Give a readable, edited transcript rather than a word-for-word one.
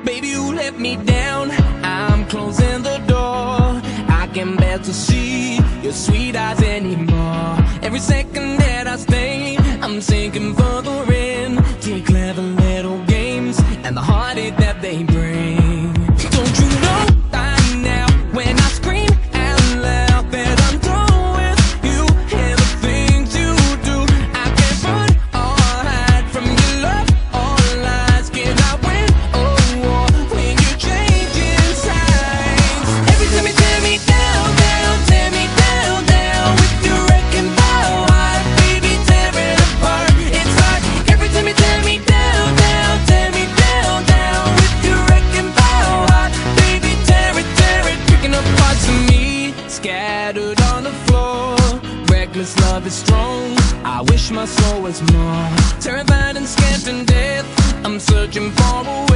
Baby, you let me down, I'm closing the door. I can't bear to see your sweet eyes anymore. Every second that I stay, I'm sinking further in to your clever little games and the heartache that they bring. Don't you know by now, when I scream out loud that I'm done with you and the things you do, I can't run or hide from your love or lies. Can I win or war when you change sides? Every time you tear me down, down, tear me down, down with your wrecking ball, baby, tear it apart. It's like every time you tear me down, down, tear me down, down with your wrecking ball, baby, tear it, picking up parts of me scattered on the floor. Reckless love is strong, I wish my soul was more terrified and scared to death. I'm searching for a way